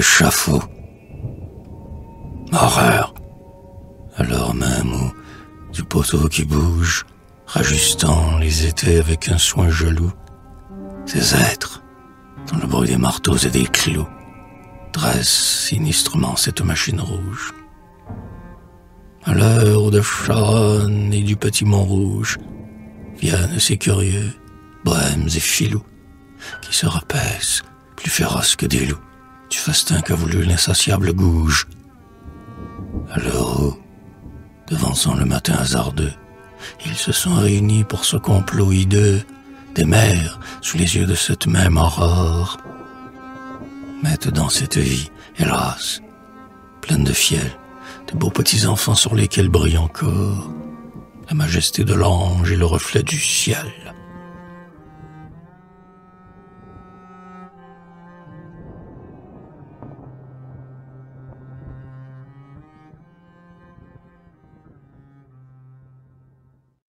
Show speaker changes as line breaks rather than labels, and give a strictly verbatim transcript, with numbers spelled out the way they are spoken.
l'échafaud. Horreur! À l'heure même où, du poteau qui bouge, rajustant les étés avec un soin jaloux, ces êtres, dans le bruit des marteaux et des clous, dressent sinistrement cette machine rouge. À l'heure de Charonne et du petit Montrouge, viennent ces curieux, bohèmes et filous, qui se repaissent, plus féroces que des loups, du festin qu'a voulu l'insatiable gouge. À l'heure où, devançant le matin hasardeux, ils se sont réunis pour ce complot hideux des mères sous les yeux de cette même aurore. Mettent dans cette vie, hélas, pleine de fiel, de beaux petits enfants sur lesquels brille encore la majesté de l'ange et le reflet du ciel.